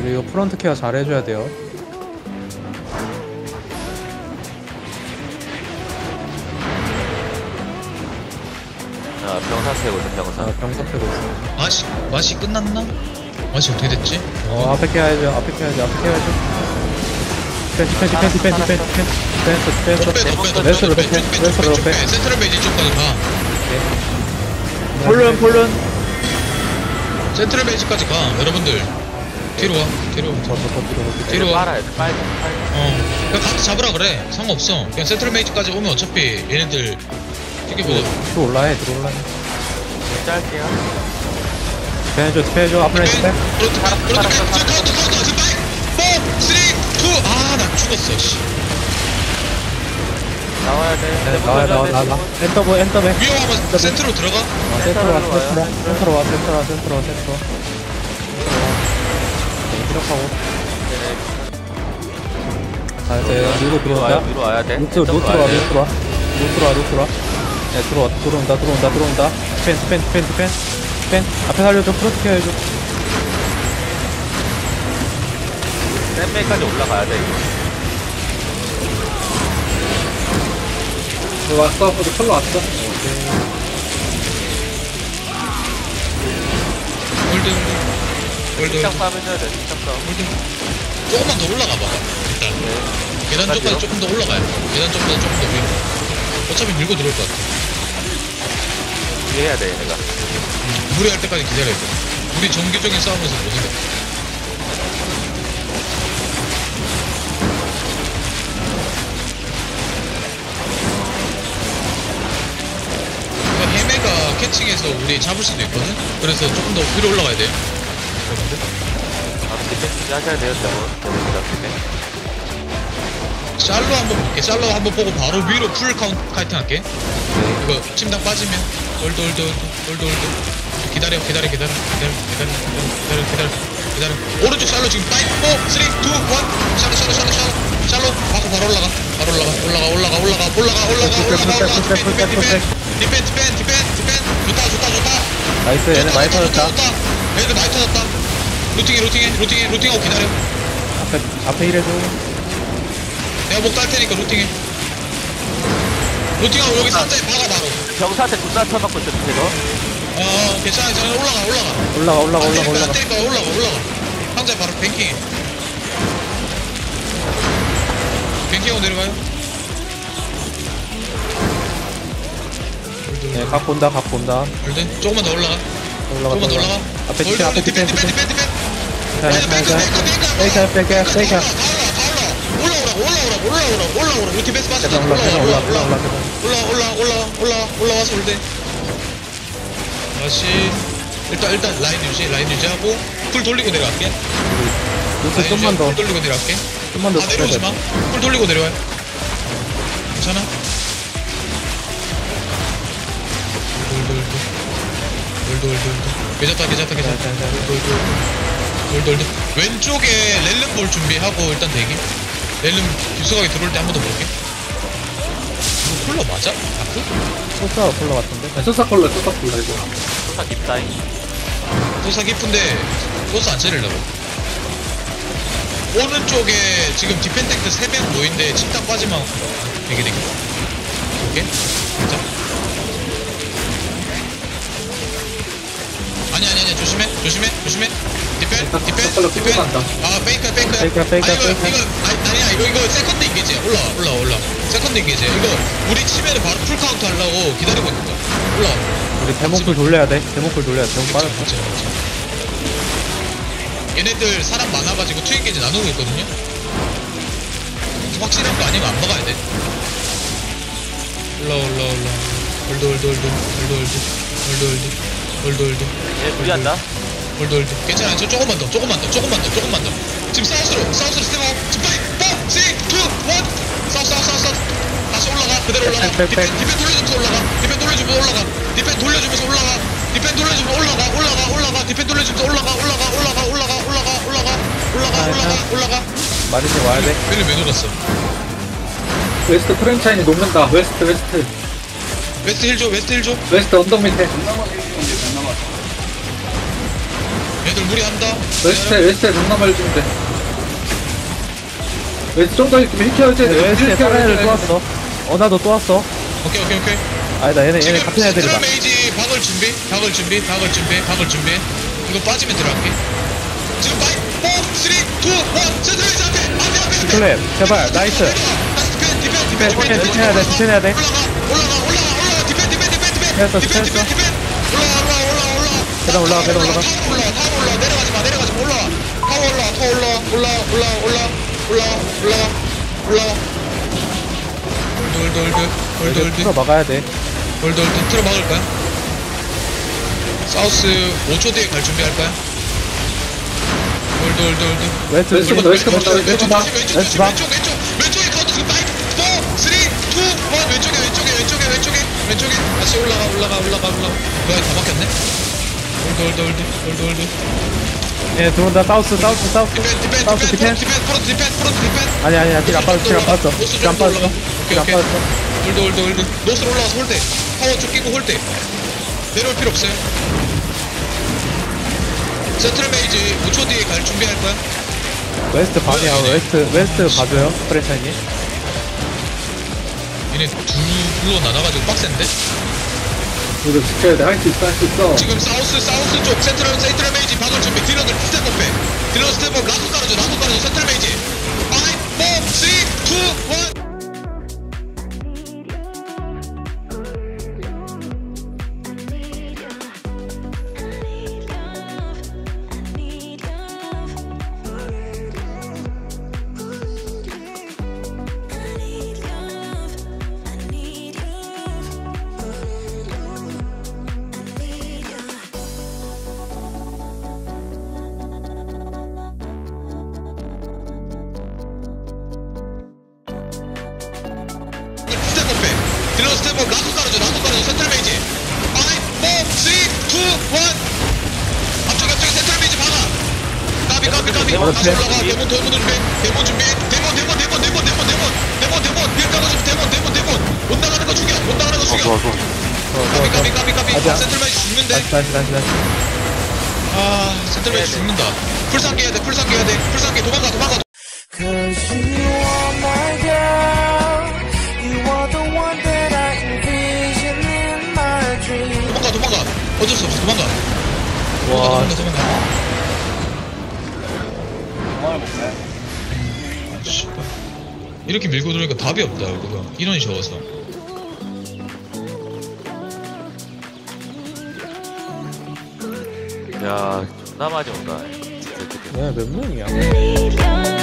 우리 이거 프론트 케어 잘 해줘야 돼요. 병사 세고 있어, 병사. 병사 패고 있어. 맛이 끝났나? 맛이 어떻게 됐지? 앞에 깨야죠. 앞에 깨야죠. 디펜스. 웨스트로 빼. 센트럴 베이지 쪽까지 가. 폴런. 센트럴 베이지까지 가. 여러분들 뒤로 와. 뒤로 와. 빨아야 돼, 빨리. 그냥 가서 잡으라 그래. 상관없어. 그냥 센트럴 베이지까지 오면 어차피 얘네들 튀겨보자. 들어올라해. 짧게요. 디펜해줘. 앞으로 카운트 지금 5, 4, 3, 2. 나 죽었어. 씨. 나와야 돼. 나와. 엔터 백. 위험하면 센트로 들어가. 센터로 와. 기록하고. 자, 이제 밀고 들어온다. 위로 와야 돼. 루트로 와. 네, 들어온다. 디펜. 앞에 살려줘. 프로트 케어 해줘. 샌메이까지 올라가야 돼, 이거. 왔어. 우리 컬러 왔어. 홀드. 시작 싸움 해줘야 돼, 시작 싸움. 조금만 더 올라가 봐봐. 일단 계단 쪽까지 조금 더 올라가야 돼. 계단 쪽보다 조금 더 위로. 어차피 밀고 들어올 것 같아. 이해해야 돼, 얘네가. 무리할 때까지 기다려야 돼. 우리 정규적인 싸움에서 못 이겨. 헤메가 캐칭해서 우리 잡을 수도 있거든? 그래서 조금 더 위로 올라가야 돼요. 디펜스 하셔야 돼요, 저거. 샬로 한번 볼게. 샬로 한번 보고 바로 위로 풀 카이팅 할게. 이거 침당 빠지면 홀드. 기다려. 오른쪽 샬로 지금 5, 4, 3, 2, 1. 샬로 받고 바로 올라가. 디펜. 나이스. 얘네 많이 터졌다. 얘들 많이 터졌다. 루팅하고 기다려. 앞에 일해줘. 내가 목 딸 테니까 루팅해. 루팅하고 여기 상자에 박아 바로. 병사한테 존나 쳐맞고 있어, 밑에서. 괜찮아. 올라가. 올라가. 상자에 바로 뱅킹해. 뱅킹하고 내려가요. 네, 각 본다. 홀드. 조금만 더 올라가. 앞에 디펜. 페이크. 올라오라. 우리 디펜스 빠져. 올라와서 홀드. 다시 일단 라인 유지하고 풀 돌리고 내려갈게. 루트 좀만 더. 풀 돌리고 내려갈게. 좀만 더 내려오지 마. 풀 돌리고 내려와요. 괜찮아? 괜찮다. 홀드. 왼쪽에 렐름 볼 준비하고 일단 대기. 렐름 깊숙하게 들어올 때 한 번 더 볼게. 이거 콜러 맞아? 아크? 소스가 콜러 같은데? 소사 컬러 이거. 소사 딥다잉. 소사 깊은데 소스 안 찌르려고. 오른쪽에 지금 디펜텍트 3명 모인데 침탕 빠지면 되게 오케이? 진짜? 아니 조심해. 디펜. 페이크야. 이거 세컨드 인게이지야. 올라와. 세컨드 인게이지야. 이거 우리 치면은 바로 풀 카운트 하려고 기다리고 있는 거야. 올라와. 우리 대목풀 돌려야 돼. 대목 빠졌어. 그치. 얘네들 사람 많아가지고 투 인게이지 나누고 있거든요. 확실한 거 아니면 안 막아야 돼. 올라. 홀드. 얘 무리한다. 홀드. 괜찮아. 저 조금만 더. 지금 사우스로 스텝업. 지금 5, 4, 3, 2, 1. 사우스. 다시 올라가. 그대로 올라가. 디펜 돌려주면서 올라가. 디펜 돌려주면서 올라가. 디펜 돌려주면서 올라가. 마린이 와야 돼. 왜 놀았어? 웨스트 프랜차이즈 녹는다. 웨스트. 웨스트 힐 줘. 웨스트 언덕 밑에. 얘들 무리한다. 웨스트에 장난만 해주면 돼. 웨스트 좀 더 있으면 힐케어해줘야 돼. 웨스트에 다른 애들 또 왔어. 어나도 또 왔어. 오케이. 아니다, 얘네 지금 같은 애들이다. 센트럴 메이지 박을 준비. 이거 빠지면 들어갈게. 지금 5, 4, 3, 2, 1. 센트럴 메이지 앞에. 클랩, 제발, 나이스. 디펜 해야 돼. 올라가. 디펜. 했어. 계단 올라가. 타워 올라. 내려가지 마. 올라와. 홀드. 풀어 막아야 돼. 홀드 틀어 막을 거야. 사우스 5초 뒤에 갈 준비할 거야. 홀드. 웨스트 웨스트 본다. 왼쪽에 카운트 지금 5, 4, 3, 2, 1. 왼쪽에 다시 올라가. 뭐야, 다 막혔네. 홀드. 예, 들어온다. 사우스. 디펜. 아니야. 딜 안 빠졌어. 딜 안 빠졌어. 오케이. 홀드. 노스로 올라가서 홀대. 파워 쭉 끼고 홀대. 내려올 필요 없어요. 세트럴 메이지 5초 뒤에 갈 준비할 거야. 웨스트 반이야. 웨스트 봐줘요. 프렌차이님. 얘네 둘로 나눠가지고 빡센데? 이거 지켜야 돼. 할 수 있어. 지금 사우스 쪽 세트럴 메이지 박을 준비. 딜러들 스텝업 해. 딜러 스텝업 라도 깔아줘. 세트럴 메이지. 5, 4, 3, 2, 1. 딜러 스텝업 라도 깔아줘. 세트럴 메이지. 5, 4, 3, 2, 1. 앞쪽에 세트럴 메이지 박아. 까비. 다시 올라가. 데몬 준비. 데몬. 빌 깔아주면 데몬. 못 나가는 거 죽여. 까비. 세트럴 메이지 죽는데. 다시. 아, 센터 메이지 죽는다. 풀상기 해야 돼. 도망가. Cause you are my girl. You are the one that I envision in my dream. 도망가. 어쩔 수 없어. 도망가. 와, 도망가. 씨발. 이렇게 밀고 들어오니까 답이 없다. 그거 인원이 적어서. 야, 존나 많이 온다. 몇 명이야? Need love.